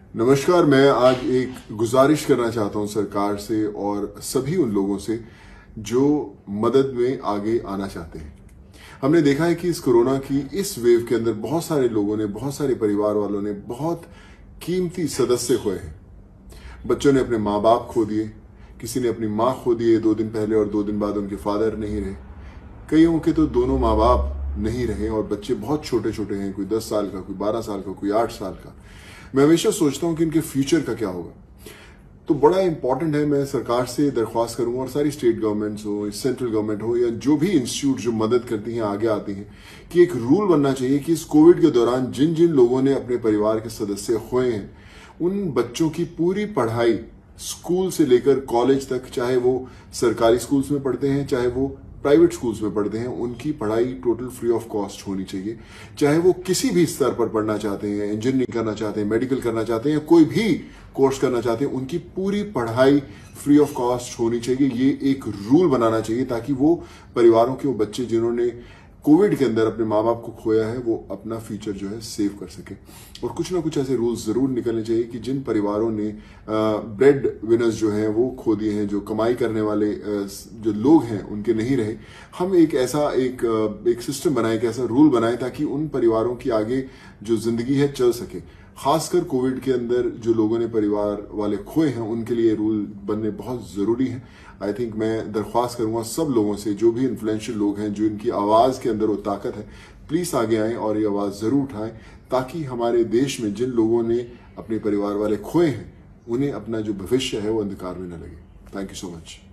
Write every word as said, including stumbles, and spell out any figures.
नमस्कार। मैं आज एक गुजारिश करना चाहता हूं सरकार से और सभी उन लोगों से जो मदद में आगे आना चाहते हैं। हमने देखा है कि इस कोरोना की इस वेव के अंदर बहुत सारे लोगों ने, बहुत सारे परिवार वालों ने बहुत कीमती सदस्य खोए हैं। बच्चों ने अपने माँ बाप खो दिए, किसी ने अपनी माँ खो दिए दो दिन पहले और दो दिन बाद उनके फादर नहीं रहे। कईयों के तो दोनों माँ बाप नहीं रहे और बच्चे बहुत छोटे छोटे हैं, कोई दस साल का, कोई बारह साल का, कोई आठ साल का। मैं हमेशा सोचता हूं कि इनके फ्यूचर का क्या होगा। तो बड़ा इंपॉर्टेंट है, मैं सरकार से दरख्वास्त करूंगा और सारी स्टेट गवर्नमेंट्स हो, सेंट्रल गवर्नमेंट हो या जो भी इंस्टीट्यूट जो मदद करती हैं, आगे आती हैं, कि एक रूल बनना चाहिए कि इस कोविड के दौरान जिन जिन लोगों ने अपने परिवार के सदस्य खोए हैं उन बच्चों की पूरी पढ़ाई स्कूल से लेकर कॉलेज तक, चाहे वो सरकारी स्कूल्स में पढ़ते हैं चाहे वो प्राइवेट स्कूल्स में पढ़ते हैं, उनकी पढ़ाई टोटल फ्री ऑफ कॉस्ट होनी चाहिए। चाहे वो किसी भी स्तर पर पढ़ना चाहते हैं, इंजीनियरिंग करना चाहते हैं, मेडिकल करना चाहते हैं, कोई भी कोर्स करना चाहते हैं, उनकी पूरी पढ़ाई फ्री ऑफ कॉस्ट होनी चाहिए। ये एक रूल बनाना चाहिए ताकि वो परिवारों के वो बच्चे जिन्होंने कोविड के अंदर अपने माँ बाप को खोया है वो अपना फ्यूचर जो है सेव कर सके। और कुछ ना कुछ ऐसे रूल्स जरूर निकलने चाहिए कि जिन परिवारों ने ब्रेड विनर्स जो हैं वो खो दिए हैं, जो कमाई करने वाले जो लोग हैं उनके नहीं रहे, हम एक ऐसा एक एक सिस्टम बनाएं, एक ऐसा रूल बनाएं ताकि उन परिवारों की आगे जो जिंदगी है चल सके। खासकर कोविड के अंदर जो लोगों ने परिवार वाले खोए हैं उनके लिए रूल बनने बहुत जरूरी है। आई थिंक मैं दरख्वास्त करूंगा सब लोगों से, जो भी इन्फ्लुएंशियल लोग हैं, जो इनकी आवाज के अंदर वो ताकत है, प्लीज आगे आएं और ये आवाज जरूर उठाएं ताकि हमारे देश में जिन लोगों ने अपने परिवार वाले खोए हैं उन्हें अपना जो भविष्य है वो अंधकार में न लगे। Thank you so much.